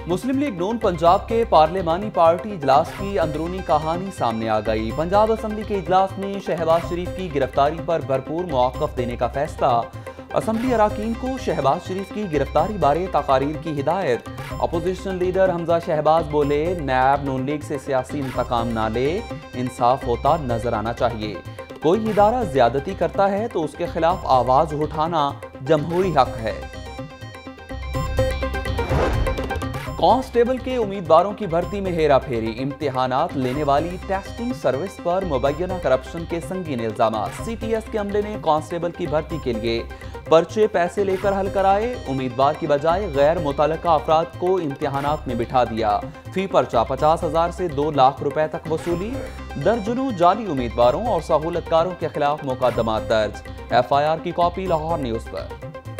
मुस्लिम league नून पंजाब के पार्लिमानी party इजलास की अंदरूनी कहानी सामने आ गई। पंजाब असम्बली के इजलास में शहबाज शरीफ की गिरफ्तारी पर भरपूर मौक़िफ़ देने का फैसला। असम्बली अराकीन को शहबाज शरीफ की गिरफ्तारी बारे तकारीर की हिदायत। अपोजिशन लीडर हमजा शहबाज बोले, नैब नून लीग से सियासी इंतकाम ना ले, इंसाफ होता नजर आना चाहिए। कोई इदारा ज्यादती करता है तो उसके खिलाफ आवाज उठाना जमहूरी हक है। कांस्टेबल के उम्मीदवारों की भर्ती में हेरा फेरी, इम्तिहानात लेने वाली टेस्टिंग सर्विस पर मुबैना करप्शन के संगीन इल्जामात। CTS के अमले ने कांस्टेबल की भर्ती के लिए पर्चे पैसे लेकर हल कराए, उम्मीदवार की बजाय गैर मुतल्लका अफराद को इम्तिहानात में बिठा दिया। फी पर्चा 50,000 से 2 लाख रुपए तक वसूली। दर्जनों जाली उम्मीदवारों और सहूलतकारों के खिलाफ मुकदमा दर्ज। FIR की कॉपी लाहौर न्यूज पर।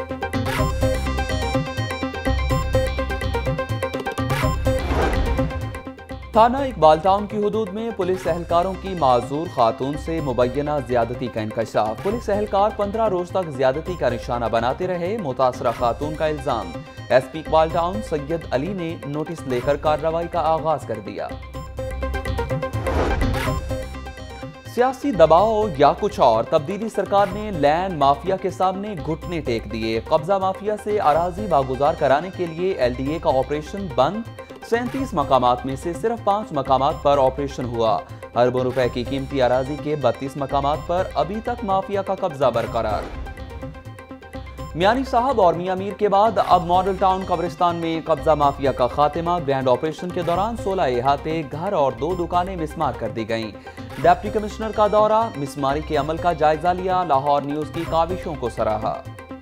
थाना इकबाल टाउन की हुदूद में पुलिस एहलकारों की माजूर खातून से मुबैना ज्यादती का इंकशाफ। पुलिस एहलकार 15 रोज तक ज्यादती का निशाना बनाते रहे, मुतासरा खातून का इल्जाम। SP इकबाल टाउन सैयद अली ने नोटिस लेकर कार्रवाई का आगाज कर दिया। सियासी दबाव या कुछ और, तब्दीली सरकार ने लैंड माफिया के सामने घुटने टेक दिए। कब्जा माफिया से अराजी वागुजार कराने के लिए LDA का ऑपरेशन बंद। 37 मकामात में से सिर्फ 5 मकामात पर ऑपरेशन हुआ। अरबों रुपए की कीमती अराजी के 32 मकामात पर अभी तक माफिया का कब्जा बरकरार। मियानी साहब और मियां मीर के बाद अब मॉडल टाउन कब्रिस्तान में कब्जा माफिया का खात्मा। ग्रैंड ऑपरेशन के दौरान 16 इहाते, घर और 2 दुकानें मिसमार कर दी गईं। डिप्टी कमिश्नर का दौरा, मिसमारी के अमल का जायजा लिया। लाहौर न्यूज की काविशों को सराहा।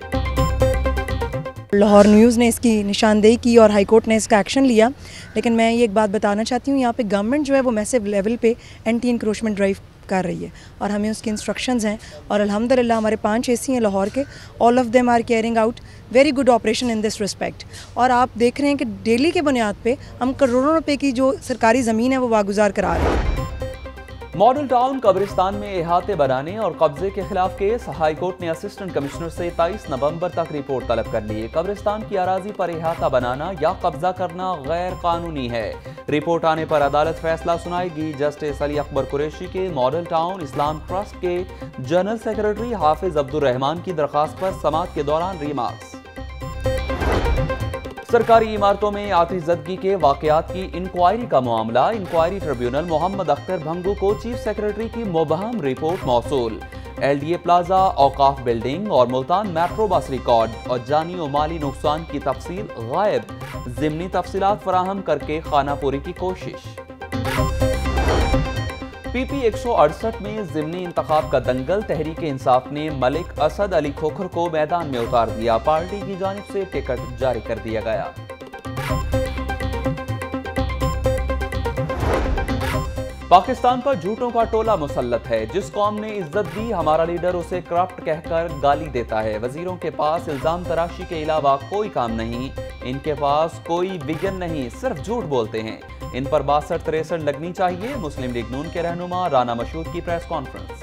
लाहौर न्यूज़ ने इसकी निशानदेही की और हाई कोर्ट ने इसका एक्शन लिया। लेकिन मैं ये एक बात बताना चाहती हूँ, यहाँ पे गवर्नमेंट जो है वो मैसिव लेवल पे एंटी इंक्रोचमेंट ड्राइव कर रही है और हमें उसकी इंस्ट्रक्शंस हैं। और अल्हम्दुलिल्लाह हमारे 5 AC हैं लाहौर के, all of them are carrying out very good operation in this respect. और आप देख रहे हैं कि डेली के बुनियाद पे हम करोड़ों रुपए की जो सरकारी ज़मीन है वो वागुजार करा रहे हैं। मॉडल टाउन कब्रिस्तान में इहाते बनाने और कब्जे के खिलाफ केस। हाई कोर्ट ने असिस्टेंट कमिश्नर से 23 नवंबर तक रिपोर्ट तलब कर ली। कब्रिस्तान की अराजी पर इहाता बनाना या कब्जा करना गैर कानूनी है। रिपोर्ट आने पर अदालत फैसला सुनाएगी। जस्टिस अली अकबर कुरैशी के मॉडल टाउन इस्लाम ट्रस्ट के जनरल सेक्रेटरी हाफिज अब्दुल रहमान की दरखास्त पर समाअत के दौरान रिमार्क्स। सरकारी इमारतों में आतिशज़दगी के वाकयात की इंक्वायरी का मामला। इंक्वायरी ट्रिब्यूनल मोहम्मद अख्तर भंगू को चीफ सेक्रेटरी की मुबहम रिपोर्ट मौसूल। LDA प्लाजा, औकाफ बिल्डिंग और मुल्तान मेट्रो बस रिकॉर्ड और जानी और माली नुकसान की तफसील गायब। ज़िमनी तफसीलात फराहम करके खानापुरी की कोशिश। PP 168 में ज़िमनी इंतखाब का दंगल। तहरीक इंसाफ ने मलिक असद अली खोखर को मैदान में उतार दिया। पार्टी की जानिब से टिकट जारी कर दिया गया। पाकिस्तान पर झूठों का टोला मुसल्लत है। जिस कौम ने इज्जत दी, हमारा लीडर उसे करप्ट कहकर गाली देता है। वजीरों के पास इल्जाम तराशी के अलावा कोई काम नहीं, इनके पास कोई विजन नहीं, सिर्फ झूठ बोलते हैं। इन पर 62-63 लगनी चाहिए। मुस्लिम लीग नून के रहनुमा राना मशहूद की प्रेस कॉन्फ्रेंस।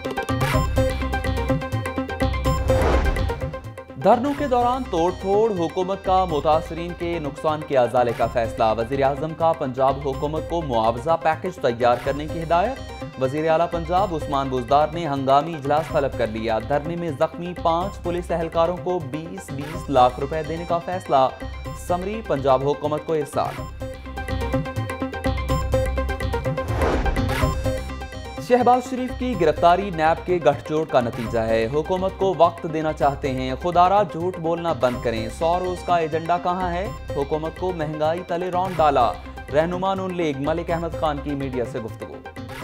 धरनों के दौरान तोड़ फोड़, हुकूमत का मुतासरीन के नुकसान के अजाले का फैसला। वजीर आजम का पंजाब हुकूमत को मुआवजा पैकेज तैयार करने की हिदायत। वजीर आला पंजाब उस्मान बुजदार ने हंगामी इजलास तलब कर लिया। धरने में जख्मी 5 पुलिस एहलकारों को 20-20 लाख रुपए देने का फैसला। समरी पंजाब हुकूमत को इरसाल। शहबाज शरीफ की गिरफ्तारी NAB के गठजोड़ का नतीजा है। हुकूमत को वक्त देना चाहते हैं, खुदारा झूठ बोलना बंद करें। 100 रोज का एजेंडा कहां है? हुकूमत को महंगाई तले रौंद डाला। रहनुमा नून लीग मलिक अहमद खान की मीडिया से गुफ्तगू।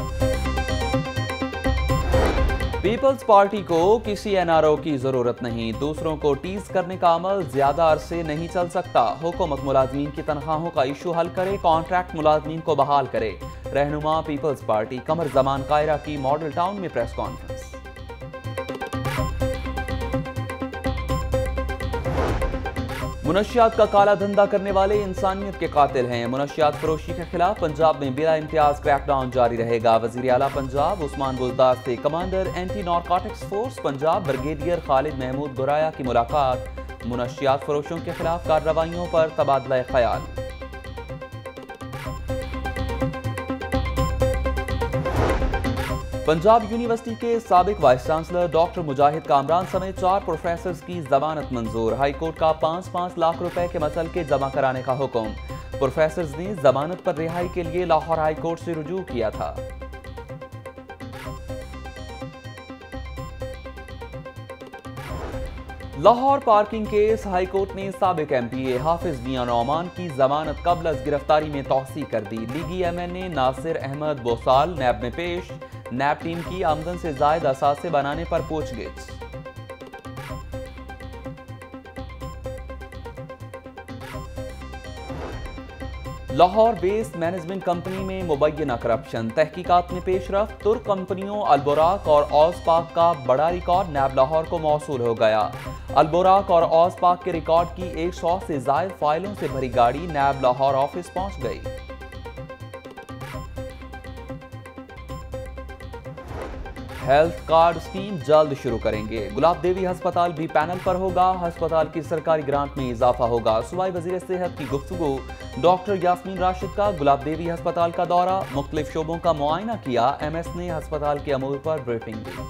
पीपल्स पार्टी को किसी NRO की जरूरत नहीं, दूसरों को टीज करने का अमल ज्यादा अरसे नहीं चल सकता। हुकूमत मुलाजमीन की तनख्वाहों का इशू हल करे, कॉन्ट्रैक्ट मुलाजमीन को बहाल करे। रहनुमा पीपल्स पार्टी कमर जमान कायरा की मॉडल टाउन में प्रेस कॉन्फ्रेंस। मुनशियात का काला धंधा करने वाले इंसानियत के कातिल हैं। मुनशियात फरोशी के खिलाफ पंजाब में बिला इम्तियाज क्रैकडाउन जारी रहेगा। वजीर आला पंजाब उस्मान बुजदार से commander anti narcotics force Punjab brigadier Khalid Mahmood Goraya की मुलाकात। मुनशियात फरोशों के खिलाफ कार्रवाइयों पर तबादला ख्याल। पंजाब यूनिवर्सिटी के साबिक vice chancellor doctor Mujahid Kamran समेत 4 प्रोफेसर्स की जमानत मंजूर। हाई कोर्ट का 5-5 लाख रुपए के मसलके जमा कराने का हुक्म। प्रोफेसर्स ने जमानत पर रिहाई के लिए लाहौर हाई कोर्ट से रुजू किया था। Lahore parking case high court ने साबिक एमपीए हाफिज मियां नौमान की जमानत कबल अज गिरफ्तारी में तौसी कर दी। लीगी एमएनए नासिर अहमद बोसाल नैब में पेश। नैब टीम की आमदन से जायद असासे बनाने पर पूछगिछ। लाहौर बेस्ड मैनेजमेंट कंपनी में मुबैना करप्शन, तहकीकात में पेशरफ्त। तुर्क कंपनियों अल्बोराक और ऑसपाक का बड़ा रिकॉर्ड नैब लाहौर को मौसूल हो गया। अल्बोराक और ऑसपाक के रिकॉर्ड की 100 से जायद फाइलों से भरी गाड़ी नैब लाहौर ऑफिस पहुंच गई। हेल्थ कार्ड स्कीम जल्द शुरू करेंगे। गुलाब देवी हस्पताल भी पैनल पर होगा। हस्पताल की सरकारी ग्रांट में इजाफा होगा। सूबाई वजीर सेहत की गुफ्तगू। डॉक्टर यास्मीन राशिद का गुलाब देवी हस्पताल का दौरा, मुख्तलिफ शोबों का मुआयना किया। एमएस ने हस्पताल के अमूर पर ब्रीफिंग दी।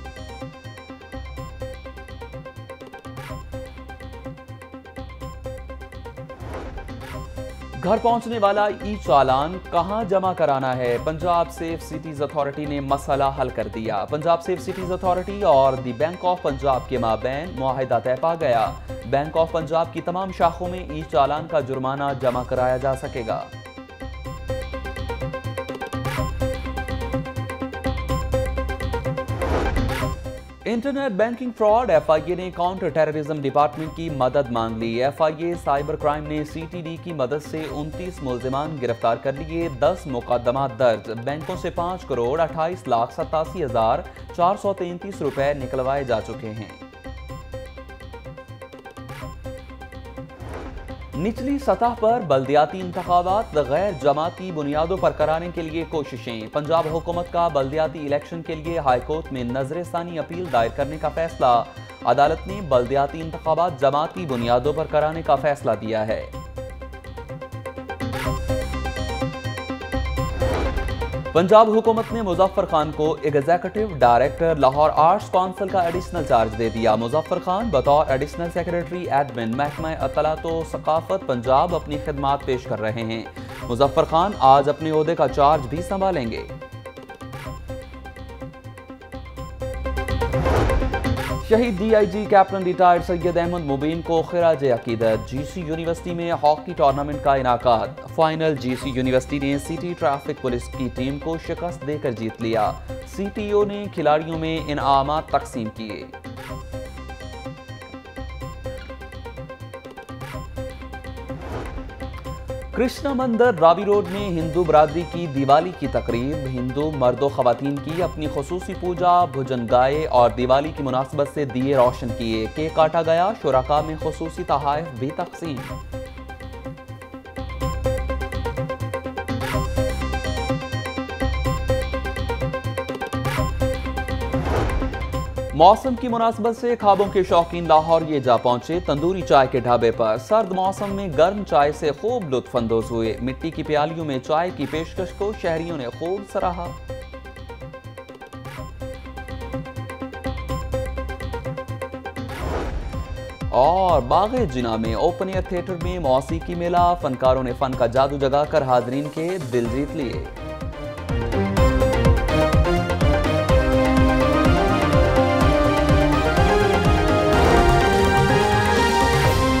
घर पहुंचने वाला ई चालान कहां जमा कराना है? पंजाब सेफ सिटीज अथॉरिटी ने मसला हल कर दिया। पंजाब सेफ सिटीज अथॉरिटी और दी बैंक ऑफ पंजाब के माबैन मुआहिदा तय पा गया। बैंक ऑफ पंजाब की तमाम शाखों में ई चालान का जुर्माना जमा कराया जा सकेगा। इंटरनेट बैंकिंग फ्रॉड, एफआईए ने काउंटर टेररिज्म डिपार्टमेंट की मदद मांग ली। एफआईए साइबर क्राइम ने सीटीडी की मदद से 29 मुल्जिमान गिरफ्तार कर लिए। 10 मुकदमा दर्ज। बैंकों से 5 करोड़ 28,87,433 रुपए निकलवाए जा चुके हैं। निचली सतह पर बल्दियाती इंतखाबात गैर जमाती बुनियादों पर कराने के लिए कोशिशें। पंजाब हुकूमत का बल्दियाती इलेक्शन के लिए हाई कोर्ट में नजरसानी अपील दायर करने का फैसला। अदालत ने बल्दियाती इंतखाबात जमाती बुनियादों पर कराने का फैसला दिया है। पंजाब हुकूमत ने मुजफ्फर खान को executive director Lahore arts council का एडिशनल चार्ज दे दिया। मुजफ्फर खान बतौर एडिशनल सेक्रेटरी एडमिन महकमा अतलात व सकाफत पंजाब अपनी खिदमात पेश कर रहे हैं। मुजफ्फर खान आज अपने ओहदे का चार्ज भी संभालेंगे। शहीद DIG captain retired Syed Ahmad Mubeen को खिराज अकीदत। जीसी यूनिवर्सिटी में हॉकी टूर्नामेंट का इनाकाद। फाइनल जीसी यूनिवर्सिटी ने सिटी ट्रैफिक पुलिस की टीम को शिकस्त देकर जीत लिया। सीटीओ ने खिलाड़ियों में इनामात तकसीम किए। कृष्णा मंदिर रावी रोड में हिंदू बरादरी की दिवाली की तकरीब। हिंदू मर्दों खवातीन की अपनी खुसूसी पूजा, भोजन गाए और दिवाली की मुनासबत से दिए रोशन किए। केक काटा गया। शुरका में खुसूसी तोहफे भी तकसीम। मौसम की मुनासबत से ख्वाबों के शौकीन लाहौर ये जा पहुंचे तंदूरी चाय के ढाबे पर। सर्द मौसम में गर्म चाय से खूब लुत्फ अंदोज हुए। मिट्टी की प्यालियों में चाय की पेशकश को शहरियों ने खूब सराहा। और बाग़े जिना में ओपन एयर थिएटर में मौसीकी मेला। फनकारों ने फन का जादू जगाकर हाजरीन के दिल जीत लिए।